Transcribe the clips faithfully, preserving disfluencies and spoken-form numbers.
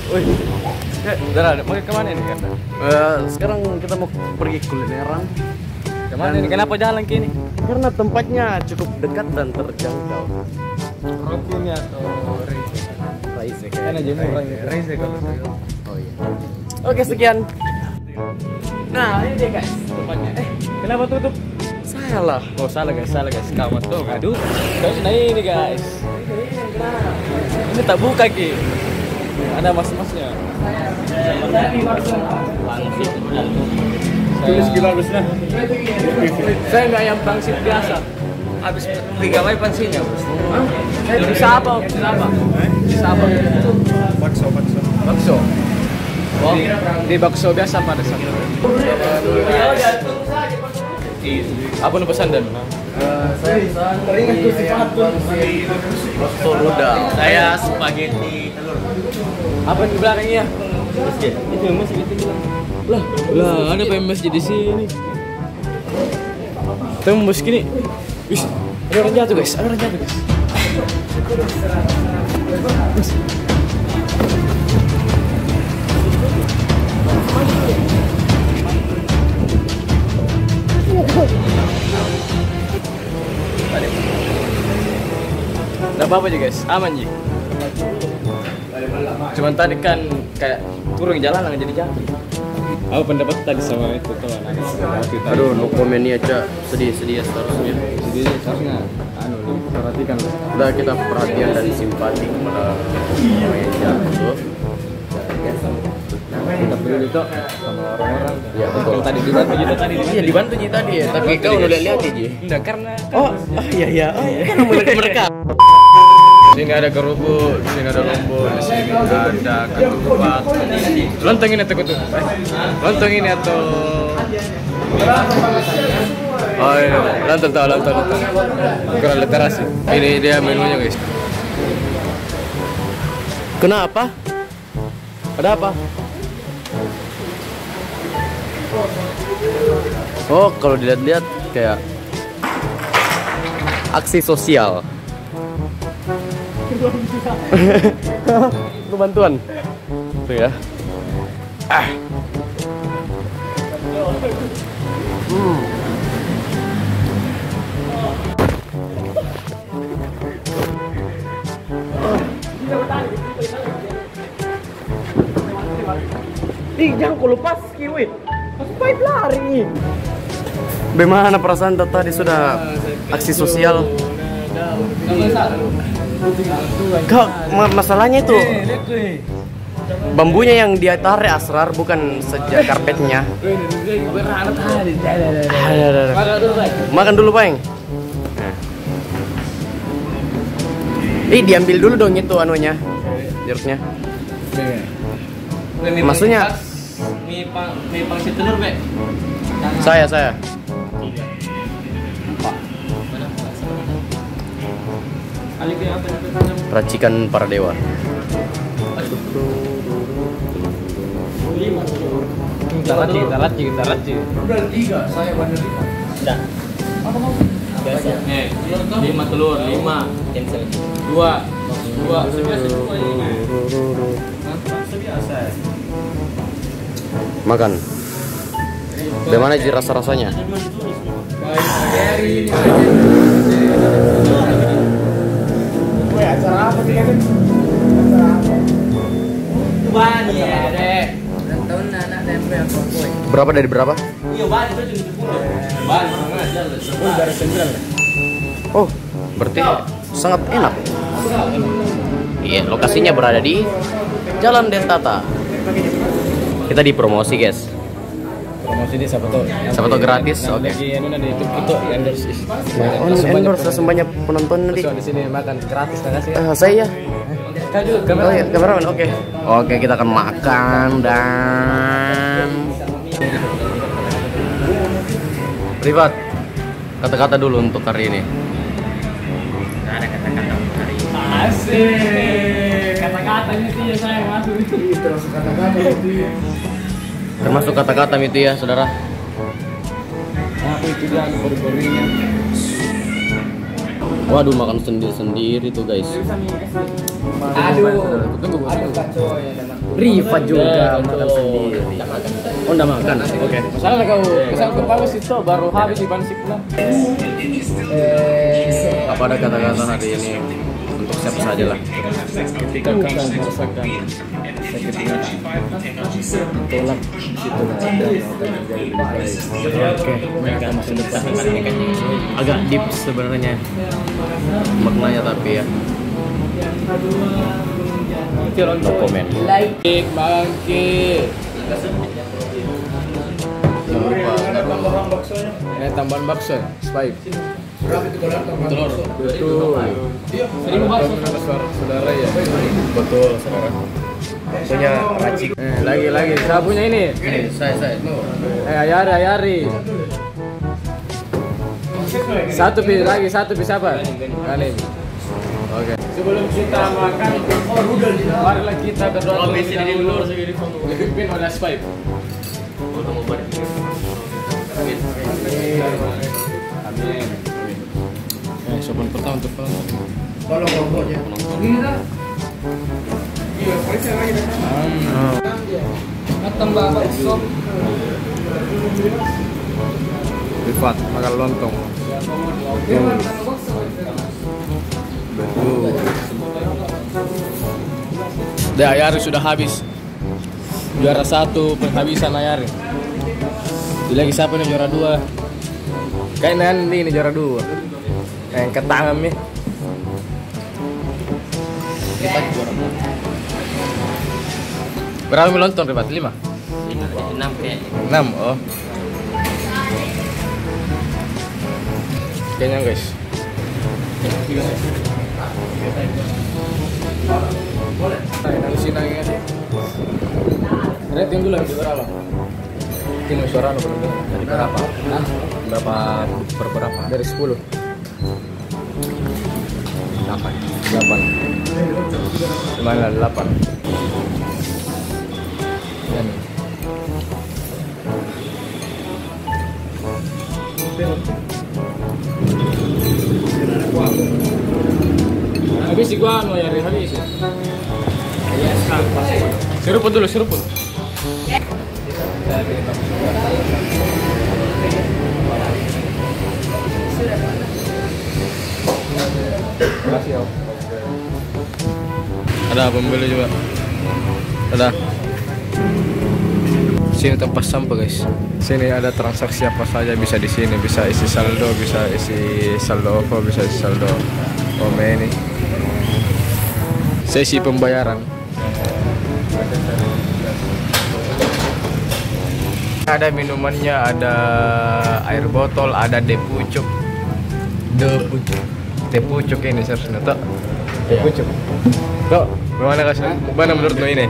Wih, eh, Dara, mau kemana ini kan? Uh, sekarang kita mau pergi kulineran. Kemana ini? Kenapa jalan kini? Karena tempatnya cukup dekat dan terjangkau. Rokuni atau Reise? Reise Kan aja murah ini. Reise kalau saya. Oh iya. Oke, sekian. Nah, ini dia guys, tempatnya. Eh, kenapa tutup? Salah. Oh, salah guys, salah guys. Kamu tuh, aduh. Guys, nah ini guys. Ini tak buka ki. Ada mas-masnya. Tulis gila harusnya. Saya nggak yang pangsit biasa. Habis tiga kali pansinya, Bos. Hah? Bisa apa? Bisa apa? Bisa apa? Bakso, bakso. Bakso. Oh, di bakso biasa pada saat itu. Apa nih pesan dan? Saya pesan teringat tuh sifat Bakso rudal. Saya spaghetti telur. Apa di belakangnya? Masjid. Itu masjid itu. Lah, lah ada P M S di sini. Tembus gini. Wis, ada orang jatuh guys, ada orang jatuh guys. Wis. Nggak apa-apa aja guys, aman Ji. Cuman tadi kan kayak turun jalan nggak jadi jatuh. Apa pendapat tadi sama itu tuh anak itu? Aduh, no comment ya Cak, sedih-sedih seharusnya. Jadi seharusnya anu lu perhatikan. Udah kita perhatian dan simpati kepada orang yang jatuh. Kita peduli tuh sama orang-orang. Ya betul. Kalau tadi dibantu kita tadi. Iya dibantu Ji tadi ya, tapi kau udah lihat ya Ji. Enggak karena Oh, oh iya iya. Oh, kan mereka mereka. Di sini ada kerupuk, di sini ada lombok, di sini ada ketupat. Lontong ini atau ketupat? Eh, lontong ini atau oh iya, lontong tahu lontong lontong. Kurang literasi. Ini dia menunya guys. Kenapa? Ada apa? Oh, kalau dilihat-lihat kayak aksi sosial. Itu bantuan. Tuh ya. Ah. Hmm. Ih, jangan kau lepas kiwit. Fight lari. Bagaimana perasaan tadi sudah aksi sosial? Kau masalahnya itu bambunya yang dia tarik Asrar bukan sejak karpetnya. Makan dulu Bang. Ih, diambil dulu dong itu anunya, jeruknya. Maksudnya mie pang mie pangsit telur, Be. saya saya. Racikan para dewa. Kita raci, kita raci, kita raci. Udah tiga, saya bandel lima. Udah. Apa mau? Biasa. Eh, lima telur, lima. Cancel. Dua. Dua. Sebiasa dua ini. Sebiasa. Makan. Bagaimana Ji rasa-rasanya? Dari Woi, acara apa sih kan? Acara apa? Ban ya, Dek. Dan tahun anak tempe apa boy? Berapa dari berapa? Iya, ban itu jadi sepuluh. Ban mana aja. Oh, dari sembilan. Oh, berarti sangat enak. Iya, lokasinya berada di Jalan Dentata. Kita dipromosi guys. Promosi ini siapa tuh? Siapa tuh gratis? Oke. Lagi anu nanti itu itu endorse. Oh, endorse langsung banyak penonton nanti. Di sini makan gratis tak kasih. Eh, saya. Kau juga Oh kamera. iya, kameramen. Oke. Oke, kita akan makan dan Privat. Kata-kata dulu untuk hari ini. Nggak ada kata-kata hari ini. Asik. Kata-katanya sih ya saya masuk. Terus kata-kata itu. Termasuk kata-kata itu ya, saudara. Aku itu dia baru-barunya. Waduh, makan sendiri-sendiri tuh guys. Aduh, tunggu gua. Riva juga makan sendiri. Oh, enggak makan. Oke, masalah kau kesal ke Paus itu baru habis di Bansik lah. Apa ada kata-kata hari ini untuk siapa saja lah? Ketika kamu merasakan sakit hati, tolak situ ada akan menjadi lebih baik. Oke, mereka masa depan Agak deep sebenarnya maknanya, tapi ya no comment. Like bangkit. Jangan lupa Eh tambahan bakso, spike. telur. Betul. Seribu bakso saudara ya. Betul, saudara. Punya racik. Eh, lagi lagi, saya punya ini. Ini saya saya. Eh Ayari Ayari. Satu piece lagi, satu piece apa? Kali ini. Oke. Sebelum kita makan, oh rudel, marilah kita berdoa terlebih dahulu. Dipimpin oleh Spike. Amin. Amin. Eh, sopan pertama untuk penonton. Tolong rokoknya. Iya, polisi lagi datang. Tambah bakso. Rifat makan lontong. Betul. Deh, Ayari sudah habis. Juara satu penghabisan Ayari. Jadi lagi siapa nih juara dua? Kayaknya nanti ini juara dua. Yang ketangan nih. Berapa lontong Rifat? Lima? Enam kayak. Enam, oh. Kayaknya guys. Boleh. Sini lagi kan. Rating dulu lagi berapa? Tim suara lo berapa? Dari berapa? Hah? Berapa per berapa? Dari sepuluh. Delapan. Delapan. Mana delapan? Yan. Habis sih gua anu ya, habis. Seruput dulu, seruput. Makasih, Om. Ada pembeli juga. Ada. Sini tempat sampah guys. Sini ada transaksi apa saja bisa di sini, bisa isi saldo, bisa isi saldo OVO, bisa isi saldo Ome ini. Sesi pembayaran. Ada minumannya, ada air botol, ada de pucuk. De pucuk. De pucuk ini seharusnya tak? De pucuk. Kok, gimana kasih? Mana menurutmu ini?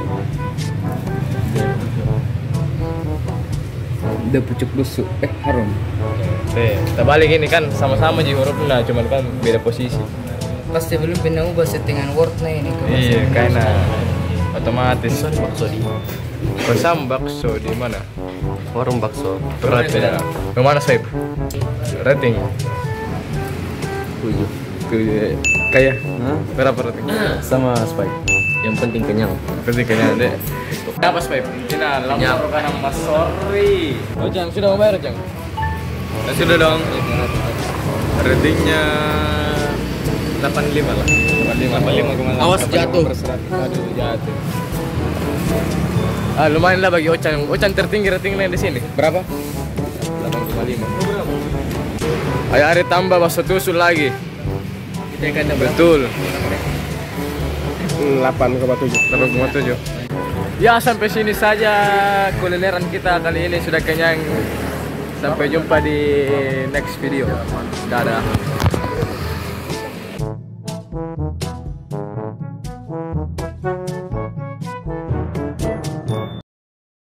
De pucuk busuk. Eh, harum. Eh, kita balik ini kan sama-sama ji hurufnya, cuman kan beda posisi. Pasti belum pernah ubah settingan wordnya ini. Iya, karena otomatis. Bakso di Pesan bakso di mana? warung bakso. Berat beda. Kemana Saib? Rating? Tujuh. Tuh, kayak berapa rating? Sama Spike. Yang penting kenyang. Berarti kayaknya deh. Apa Spike? Cina, langsung ke nama sorry. Oh Jang, sudah mau bayar Jang? Ya, sudah dong. Ratingnya delapan puluh lima lah. delapan puluh lima. Awas jatuh. Aduh, jatuh. Ah, lumayan lah bagi Ochan. Ochan tertinggi ratingnya di sini. Berapa? delapan koma lima. Ayo hari tambah bakso tusuk lagi. Betul. delapan koma tujuh. delapan koma tujuh. Ya, sampai sini saja kulineran kita kali ini, sudah kenyang. Sampai jumpa di next video. Dadah.